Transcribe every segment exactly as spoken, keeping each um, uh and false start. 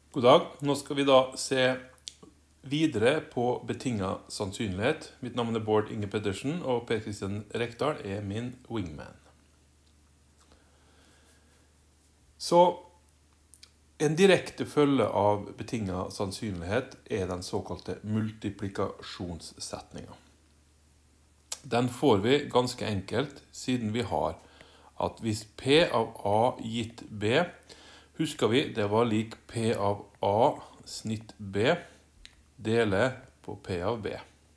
God dag, nå skal vi da se videre på betinget sannsynlighet. Mitt navn er Bård Inge Pedersen, og Per Kristian Rekdal er min wingman. Så en direkte følge av betinget sannsynlighet er den såkalte multiplikasjonssetningen. Den får vi ganske enkelt, siden vi har at hvis P av A gitt B, husker vi, det var lik P av A snitt B, dele på P av B.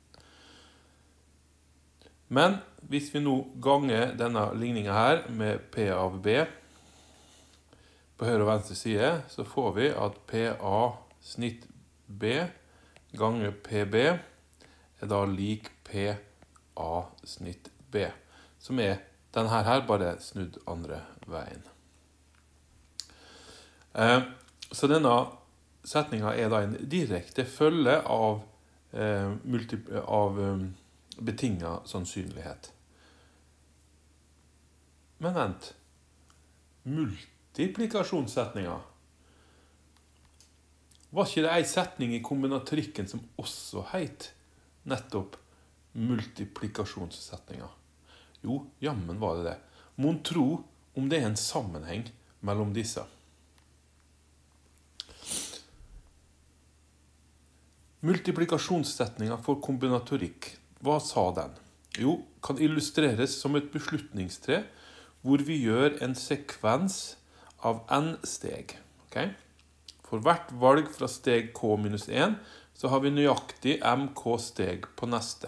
Men hvis vi nå ganger denne ligningen her med P av B på høyre og venstre side, så får vi at P A snitt B ganger P B er da lik P A snitt B, som er denne her bare snudd andre veien. Så denne setningen er da en direkte følge av, eh, av um, betinget sannsynlighet. Men vent, multiplikasjonssetninger. Var ikke det en setning i kombinatorikken som også het nettopp multiplikasjonssetninger? Jo, jammen var det det. Mon tro om det er en sammenheng mellom disse. Multiplikasjonssetninger for kombinatorikk, hva sa den? Jo, kan illustreres som et beslutningstre, hvor vi gjør en sekvens av n steg. Okay? For hvert valg fra steg k minus en, så har vi nøyaktig mk steg på neste.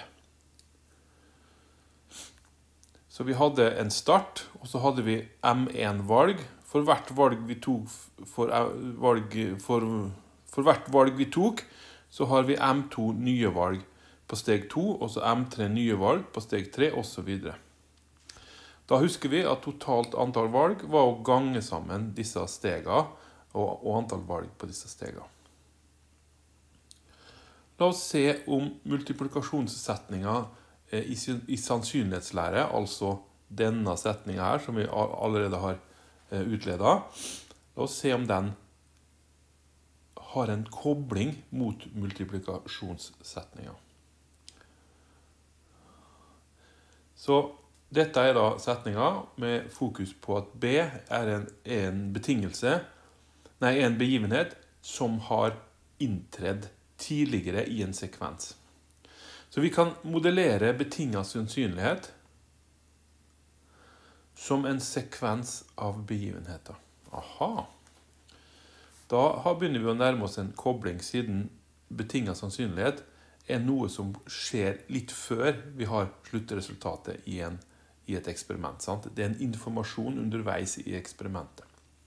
Så vi hadde en start, og så hadde vi m en valg. For hvert valg vi tok, for, valg, for, for hvert valg vi tok, så har vi m to nye valg på steg to, og så m tre nye valg på steg tre, og så videre. Da husker vi at totalt antall valg var å gange sammen disse stegene, og, og antall valg på disse stegene. La oss se om multiplikasjonssetninger i, i sannsynlighetslære, altså denne setningen her, som vi allerede har utledet. La oss se om den har en kobling mot multiplikasjonssetninger. Så dette er da setninger med fokus på at B er en, er en betingelse, nei, en begivenhet som har inntredd tidligere i en sekvens. Så vi kan modellere betinget sannsynlighet som en sekvens av begivenheter. Aha! Da begynner vi å nærme oss en kobling, siden betinget sannsynlighet er noe som skjer litt før vi har sluttresultatet i, en, i et eksperiment. Sant? Det er en informasjon underveis i eksperimentet.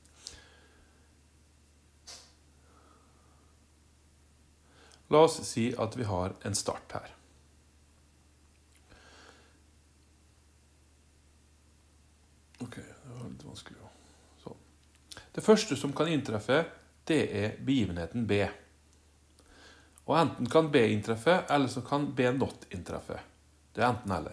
La oss si at vi har en start her. Ok, det var litt vanskelig. Så. Det første som kan inntreffe, det er begivenheten B. Og enten kan B inntreffe, eller så kan B not inntreffe. Det er enten eller.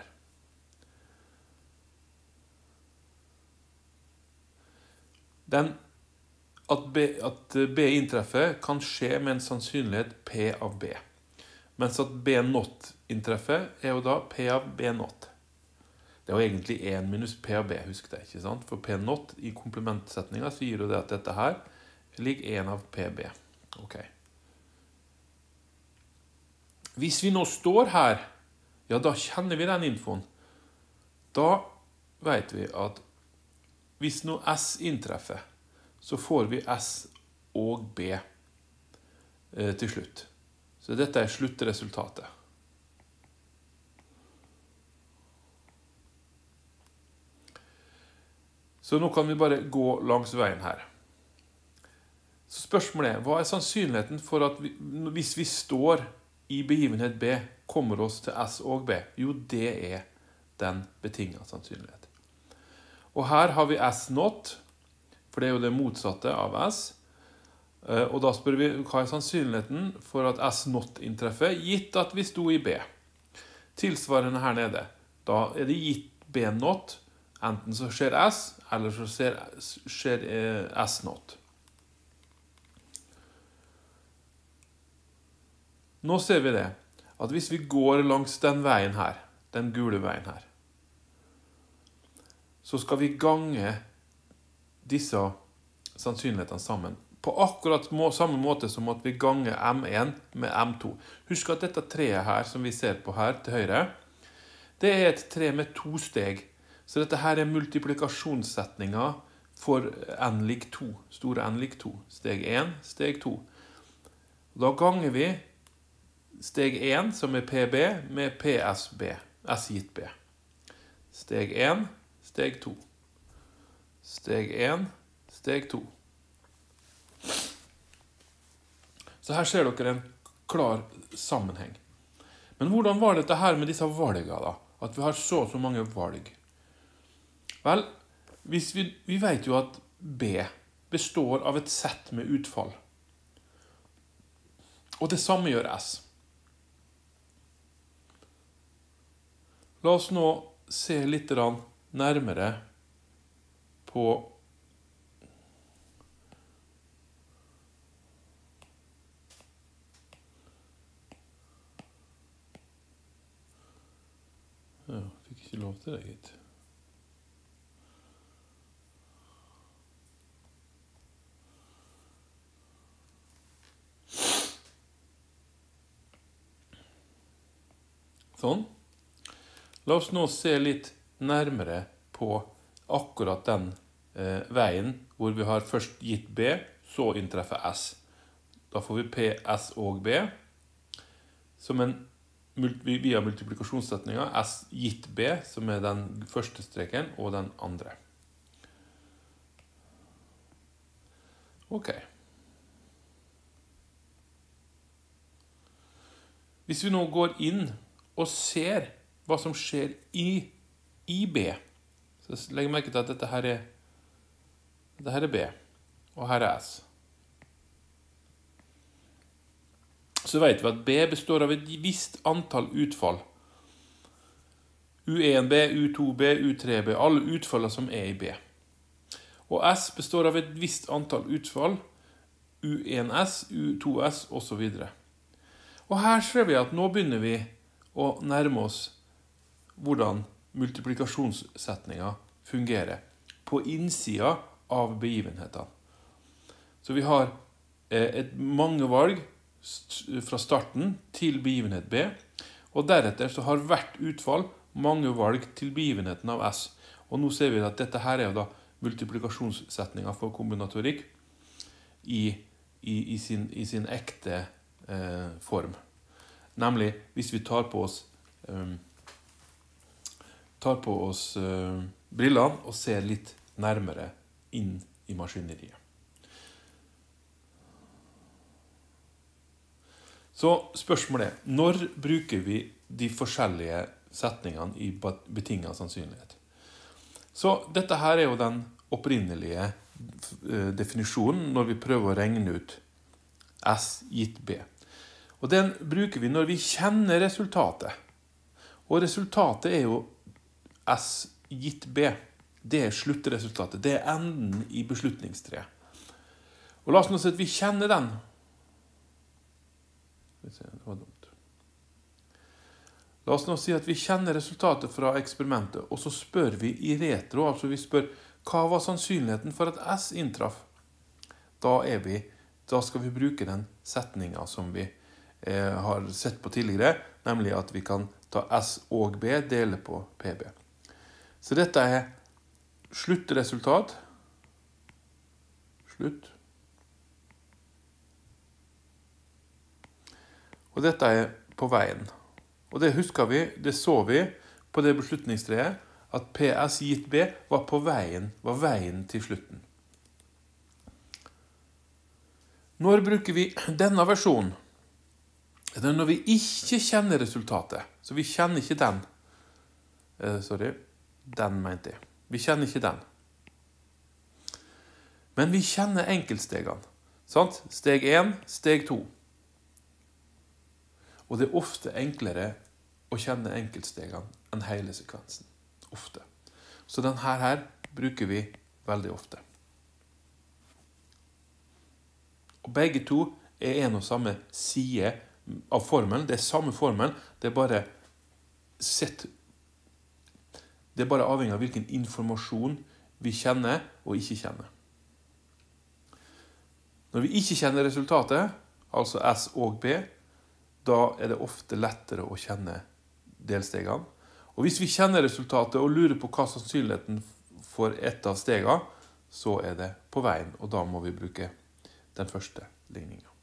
Den, at, B, at B inntreffe kan skje med en sannsynlighet P av B. Mens at B not inntreffe er jo da P av B not. Det er jo egentlig en minus P av B, husk det, ikke sant? For P not i komplementsetningen så gir jo det at dette her ligger en av P B. Ok. Hvis vi nå står her, ja, da kjenner vi den infoen. Da vet vi at hvis nå S inntreffer, så får vi S og B eh, til slutt. Så dette er sluttresultatet. Så nå kan vi bare gå langs veien her. Så spørsmålet er, hva er sannsynligheten for at vi, hvis vi står i begivenhet B, kommer oss til S og B? Jo, det er den betinget sannsynlighet. Og her har vi S not, for det er jo det motsatte av S. Og da spør vi, hva er sannsynligheten for at S not inntreffer, gitt at vi sto i B? Tilsvarende her nede. Da er det gitt B not, enten så skjer S, eller så skjer, skjer S not. Nå ser vi det, at hvis vi går langs den veien her, den gule veien her, så skal vi gange disse sannsynlighetene sammen. På akkurat må, samme måte som at vi ganger M én med M to. Husk at dette treet her, som vi ser på her til høyre, det er et tre med to steg. Så dette her er multiplikasjonssetninger for n lik to, store n lik to. Steg én, steg to. Da ganger vi steg én, som er P B, med P S B, S gitt B. Steg én, steg to. Steg én, steg to. Så her ser dere en klar sammenheng. Men hvordan var dette her med disse valgene da? At vi har så så mange valg. Vel, hvis vi, vi vet jo at B består av et sett med utfall. Og det samme gjør S. La oss nå se litt nærmere på Ja, fikk ikke lov til det, gitt. Sånn. La oss nå se litt nærmere på akkurat den eh, veien hvor vi har først gitt B, så inntreffer S. Da får vi P, S og B som en via multiplikasjonssetningen S gitt B, som er den første streken, og den andre. Ok. Hvis vi nå går inn og ser hva som skjer i, i B, så legger jeg merke til at dette her er, dette her er B, og her er S. Så vet vi at B består av et visst antall utfall. U én B, U to B, U tre B, alle utfallene som er i B. Og S består av et visst antall utfall, U én S, U to S, og så videre. Og her ser vi at nå begynner vi å nærme oss hvordan multiplikasjonssetningen fungerer på innsida av begivenhetene. Så vi har et mange valg fra starten til begivenhet B, og deretter så har hvert utfall mange valg til begivenheten av S. Og nå ser vi at dette her er jo da multiplikasjonssetningen for kombinatorikk i, i, i, sin, i sin ekte eh, form. Nemlig hvis vi tar på oss, eh, tar på oss eh, brillene og ser litt nærmere inn i maskineriet. Så spørsmålet er, når bruker vi de forskjellige setningene i betinget sannsynlighet? Så dette her er jo den opprinnelige definisjonen når vi prøver å regne ut S gitt B. Og den bruker vi når vi kjenner resultatet. Og resultatet er jo S gitt B. Det er sluttresultatet. Det er enden i beslutningstreet. Og la oss nå si at vi kjenner den. Det var dumt. La oss nå si at vi kjenner resultatet fra eksperimentet, og så spør vi i retro, altså vi spør hva var sannsynligheten for at S inntraff? Da, er vi, da skal vi bruke den setningen som vi eh, har sett på tidligere, nemlig at vi kan ta S og B, dele på P B. Så dette er sluttresultat, slutt, og dette er på veien. Og det husker vi, det så vi på det beslutningstreet, at P S gitt B var på veien, var veien til slutten. Når bruker vi denne versjonen? Det er når vi ikke kjenner resultatet. Så vi kjenner ikke den. Eh, sorry, den mente jeg. Vi kjenner ikke den. Men vi kjenner enkeltstegene. Sant? Steg én, steg to. Og det er ofte enklere å kjenne enkeltstegene enn hele sekvensen. Ofte. Så denne her bruker vi veldig ofte. Og begge to er en og samme side av formelen. Det er samme formelen, det er bare sett, det er bare avhengig av hvilken informasjon vi kjenner og ikke kjenner. Når vi ikke kjenner resultatet, altså S og B, da er det ofte lettere å kjenne delstegene. Og hvis vi kjenner resultatet og lurer på hva sannsynligheten for ett av stegene, så er det på veien, og da må vi bruke den første ligningen.